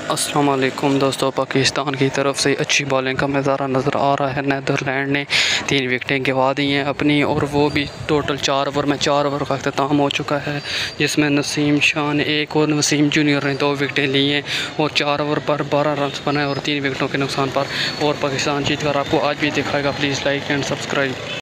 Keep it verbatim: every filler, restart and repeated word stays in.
अस्सलाम वालेकुम दोस्तों, पाकिस्तान की तरफ से अच्छी बॉलिंग का नज़ारा नज़र आ रहा है। नीदरलैंड ने तीन विकेटें गंवा दी हैं अपनी, और वो भी टोटल चार ओवर में। चार ओवर का अख्ताम हो चुका है, जिसमें नसीम शाह ने एक और वसीम जूनियर ने दो विकेटें ली हैं और चार ओवर पर बारह रन बनाए और तीन विकेटों के नुकसान पर। और पाकिस्तान जीत कर आपको आज भी दिखाएगा। Please like and subscribe.